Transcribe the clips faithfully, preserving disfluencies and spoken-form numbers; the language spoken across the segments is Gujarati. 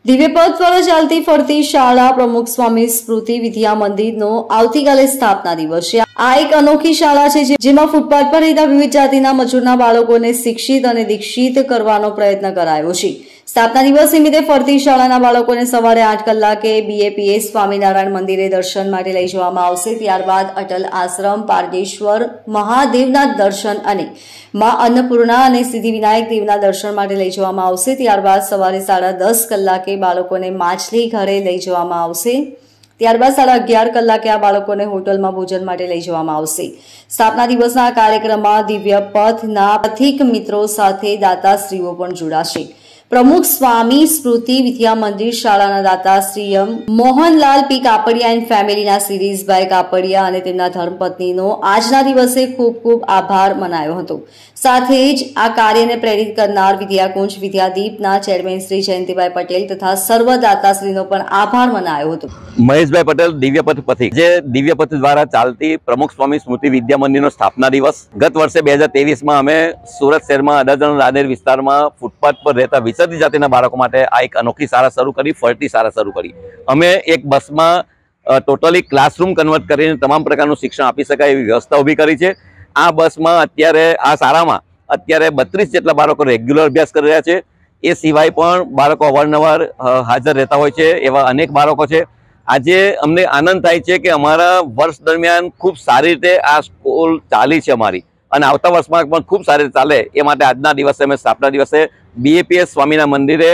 દિવ્યપથ દ્વારા ચાલતી ફરતી શાળા પ્રમુખ સ્વામી સ્મૃતિ વિદ્યા મંદિરનો આવતીકાલે સ્થાપના દિવસ છે। આ એક અનોખી શાળા છે જેમાં ફૂટપાથ પર રહેતા વિવિધ જાતિના મજૂરના બાળકોને શિક્ષિત અને દીક્ષિત કરવાનો પ્રયત્ન કરાયો છે। સ્થાપના દિવસ નિમિત્તે ફરતી શાળાના બાળકોને સવારે આઠ કલાકે બીએપીએસ સ્વામિનારાયણ મંદિરે દર્શન માટે લઈ જવામાં આવશે। ત્યારબાદ અટલ આશ્રમ, પારદેશ્વર મહાદેવના દર્શન અને માં અન્નપૂર્ણા અને સિદ્ધિવિનાયક દેવના દર્શન માટે લઈ જવામાં આવશે। ત્યારબાદ સવારે સાડા દસ કલાકે બાળકોને માછલી ઘરે લઈ જવામાં આવશે। ત્યારબાદ સાડા અગિયાર કલાકે આ બાળકોને હોટલમાં ભોજન માટે લઈ જવામાં આવશે। સ્થાપના દિવસના કાર્યક્રમમાં દિવ્ય પથના પથિક મિત્રો સાથે દાતાશ્રીઓ પણ જોડાશે। પ્રમુખ સ્વામી સ્મૃતિ વિદ્યા મંદિર શાળાના દાતાશ્રી M Mohanlal P Kapadia and ફેમિલીના શિરીષભાઈ કાપડિયા અને તેમના ધર્મપત્નીનો આજના દિવસે ખૂબ ખૂબ આભાર મનાયો હતો। સાથે જ આ કાર્યને પ્રેરિત કરનાર વિદ્યાકુંજ વિદ્યાદીપના ચેરમેન શ્રી જયંતિભાઈ પટેલ તથા સર્વ દાતાશ્રીનો પણ આભાર મનાયો હતો। મહેશભાઈ પટેલ, દિવ્યપથ પથિક, જે દિવ્યપથ દ્વારા ચાલતી પ્રમુખ સ્વામી સ્મૃતિ વિદ્યા મંદિરનો સ્થાપના દિવસ ગત વર્ષે બે હજાર ત્રેવીસમાં અમે સુરત શહેરમાં અડાજણ રાનેર વિસ્તારમાં ફૂટપાથ પર રહેતા વિસર્જિત જાતિના બાળકો માટે આ એક અનોખી શાળા શરૂ કરી, ફરતી શાળા શરૂ કરી। અમે એક બસમાં ટોટલી ક્લાસરૂમ કન્વર્ટ કરીને તમામ પ્રકારનું શિક્ષણ આપી શકાય એવી વ્યવસ્થા ઊભી કરી છે। આ બસમાં અત્યારે આ શાળામાં અત્યારે બત્રીસ જેટલા બાળકો રેગ્યુલર અભ્યાસ કરી રહ્યા છે। એ સિવાય પણ બાળકો અવારનવાર હાજર રહેતા હોય છે, એવા અનેક બાળકો છે। આજે અમને આનંદ થાય છે કે અમારા વર્ષ દરમિયાન ખૂબ સારી રીતે આ સ્કૂલ ચાલી છે અમારી, અને આવતા વર્ષમાં પણ ખૂબ સારી રીતે ચાલે એ માટે આજના દિવસે અમે સ્થાપના દિવસે બીએપીએસ સ્વામીના મંદિરે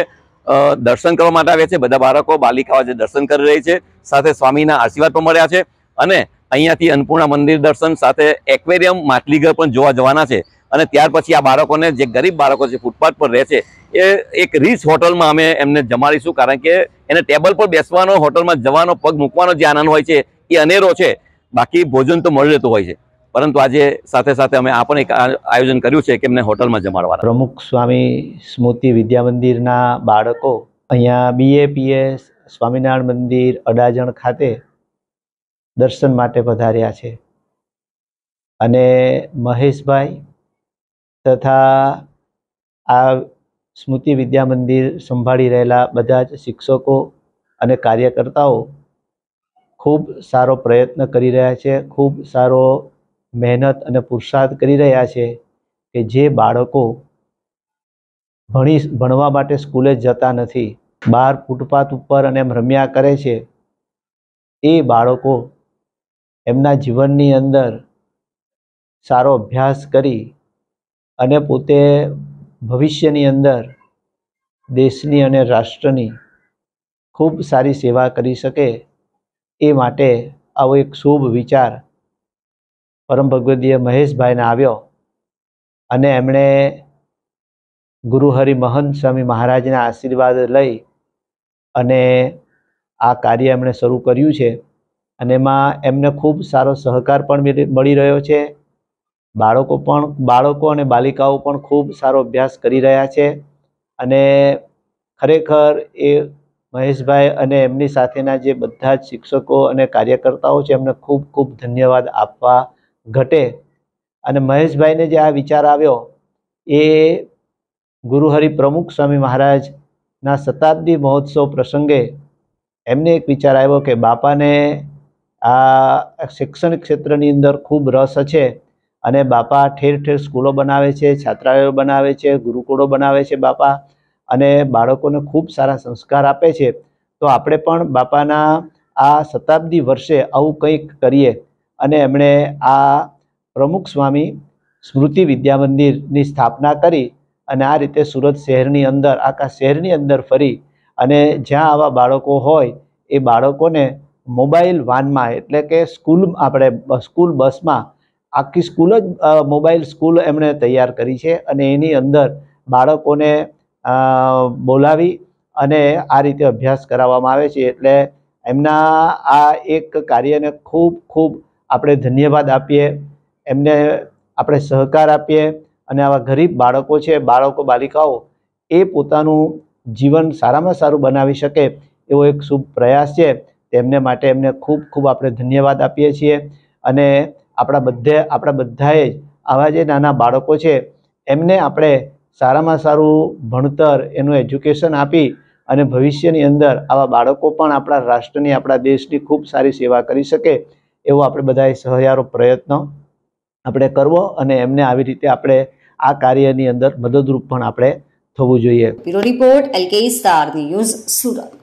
દર્શન કરવા માટે આવ્યા છે। બધા બાળકો બાલિકાઓ આજે દર્શન કરી રહી છે, સાથે સ્વામીના આશીર્વાદ પણ મળ્યા છે, અને અહીંયાથી અન્નપૂર્ણા મંદિર દર્શન સાથે એક્વેરિયમ માછલીઘર પણ જોવા જવાના છે। અને ત્યાર પછી આ બાળકોને, જે ગરીબ બાળકો છે ફૂટપાથ પર રહે છે, એ એક રીચ હોટલમાં અમે એમને જમાડીશું, કારણ કે એને ટેબલ પર બેસવાનો, હોટલમાં જવાનો, પગ મૂકવાનો જે આનંદ હોય છે એ અનેરો છે। બાકી ભોજન તો મળી રહેતું હોય છે, પરંતુ આજે સાથે સાથે અમે આ પણ એક આયોજન કર્યું છે કે એમને હોટલમાં જમાડવાના। પ્રમુખ સ્વામી સ્મૃતિ વિદ્યા મંદિરના બાળકો અહીંયા બીએપીએસ સ્વામિનારાયણ મંદિર અડાજણ ખાતે દર્શન માટે પધાર્યા છે, અને મહેશભાઈ તથા આ સ્મૃતિ વિદ્યા મંદિર સંભાળી રહેલા બધા જ શિક્ષકો અને કાર્યકર્તાઓ ખૂબ સારો પ્રયત્ન કરી રહ્યા છે, ખૂબ સારો મહેનત અને પુરુષાર્થ કરી રહ્યા છે કે જે બાળકો ભણી ભણવા માટે સ્કૂલે જતા નથી, બહાર ફૂટપાથ ઉપર અને એમ રમ્યા કરે છે, એ બાળકો એમના જીવનની અંદર સારો અભ્યાસ કરી અને પોતે ભવિષ્યની અંદર દેશની અને રાષ્ટ્રની ખૂબ સારી સેવા કરી શકે એ માટે આવો એક શુભ વિચાર પરમ ભગવદીય મહેશભાઈને આવ્યો, અને એમણે ગુરુહરિ મહંત સ્વામી મહારાજના આશીર્વાદ લઈ અને આ કાર્ય એમણે શરૂ કર્યું છે, અને એમાં એમને ખૂબ સારો સહકાર પણ મળી રહ્યો છે। બાળકો પણ બાળકો અને બાલિકાઓ પણ ખૂબ સારો અભ્યાસ કરી રહ્યા છે, અને ખરેખર એ મહેશભાઈ અને એમની સાથેના જે બધા જ શિક્ષકો અને કાર્યકર્તાઓ છે એમને ખૂબ ખૂબ ધન્યવાદ આપવા ઘટે। અને મહેશભાઈને જે આ વિચાર આવ્યો એ ગુરુહરિ પ્રમુખ સ્વામી મહારાજના શતાબ્દી મહોત્સવ પ્રસંગે એમને એક વિચાર આવ્યો કે બાપાને આ શૈક્ષણિક ક્ષેત્રની અંદર ખૂબ રસ છે, અને બાપા ઠેર ઠેર સ્કૂલો બનાવે છે, છાત્રાલયો બનાવે છે, ગુરુકુળો બનાવે છે બાપા, અને બાળકોને ખૂબ સારા સંસ્કાર આપે છે। તો આપણે પણ બાપાના આ શતાબ્દી વર્ષે આવું કંઈક કરીએ, અને એમણે આ પ્રમુખ સ્વામી સ્મૃતિ વિદ્યા મંદિરની સ્થાપના કરી, અને આ રીતે સુરત શહેરની અંદર, આખા શહેરની અંદર ફરી અને જ્યાં આવા બાળકો હોય એ બાળકોને મોબાઈલ વાનમાં, એટલે કે સ્કૂલ આપણે સ્કૂલ બસમાં, આખી સ્કૂલ જ મોબાઈલ સ્કૂલ એમણે તૈયાર કરી છે, અને એની અંદર બાળકોને બોલાવી અને આ રીતે અભ્યાસ કરાવવામાં આવે છે। એટલે એમના આ એક કાર્યને ખૂબ ખૂબ આપણે ધન્યવાદ આપીએ, એમને આપણે સહકાર આપીએ, અને આવા ગરીબ બાળકો છે, બાળકો બાલિકાઓ એ પોતાનું જીવન સારામાં સારું બનાવી શકે એવો એક શુભ પ્રયાસ છે। તેમને માટે એમને ખૂબ ખૂબ આપણે ધન્યવાદ આપીએ છીએ, અને આપણા બધે આપણા બધાએ જ આવા જે નાના બાળકો છે એમને આપણે સારામાં સારું ભણતર, એનું એજ્યુકેશન આપી અને ભવિષ્યની અંદર આવા બાળકો પણ આપણા રાષ્ટ્રની આપણા દેશની ખૂબ સારી સેવા કરી શકે એવો આપણે બધાએ સહિયારો પ્રયત્ન આપણે કરવો અને એમને આવી રીતે આપણે આ કાર્યની અંદર મદદરૂપ પણ આપણે થવું જોઈએ. Bureau report L K star news Surat.